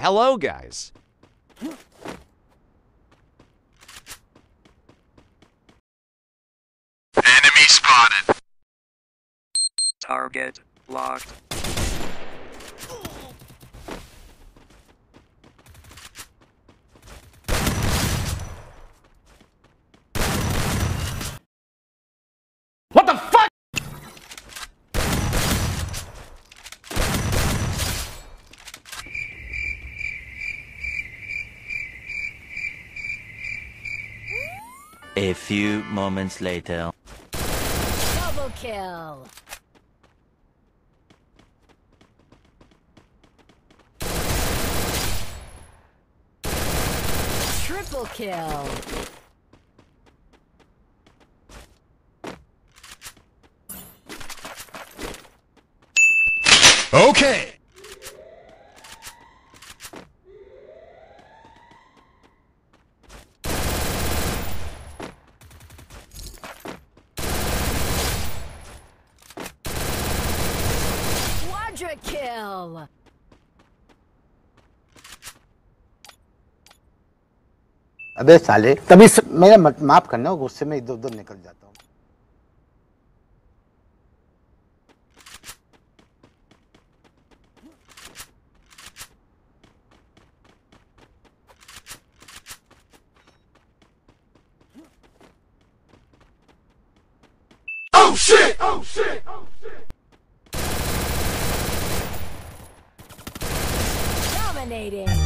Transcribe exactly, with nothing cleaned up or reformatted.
Hello, guys. Enemy spotted. Target locked. What the fuck? A few moments later. Double kill. Triple kill. Okay. Quadra kill. अबे साले तभी स... मेरा माफ करना गुस्से में इधर उधर निकल जाता हूँ। Oh shit! Oh shit! Oh shit! Dominating.